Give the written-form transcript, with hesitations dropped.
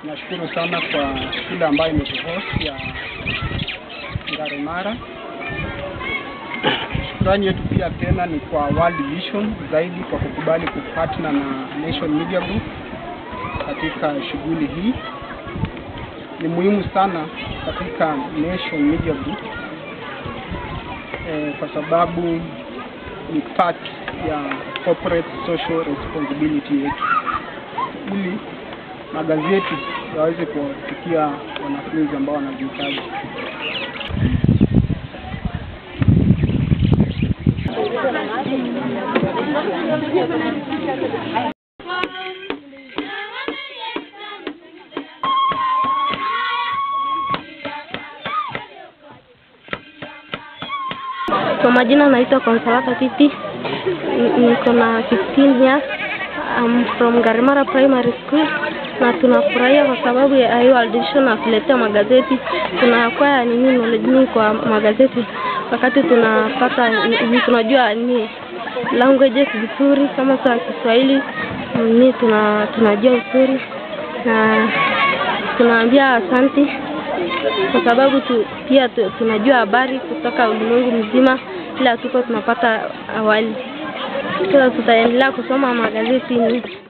Nashukuru sana kwa shule ambayo imetuhost ya Ngare Mara. Shukrani yetu pia tena ni kwa World Vision zaidi kwa kukubali kupartner na Nation Media Group katika shughuli hii. Ni muhimu sana katika Nation Media Group kwa sababu ni part ya corporate social responsibility yetu, ili magazeti yaweze kuwafikia wanafunzi ambao wanahitaji. Kwa majina naitwa Consolata Titi. Niko na 15 years. I'm from Ngare Mara Primary School. Na tunafurahia kwa sababu ya hiyo audition na kuletea magazeti. Tunakwaya knowledge kwa magazeti. Wakati tunajua ni languages vizuri kama za Kiswahili, tunajua vizuri na tunaambia asante kwa sababu pia tunajua habari kutoka ulimwengu mzima ila tuko tunapata awali. Tutaendelea kusoma magazeti.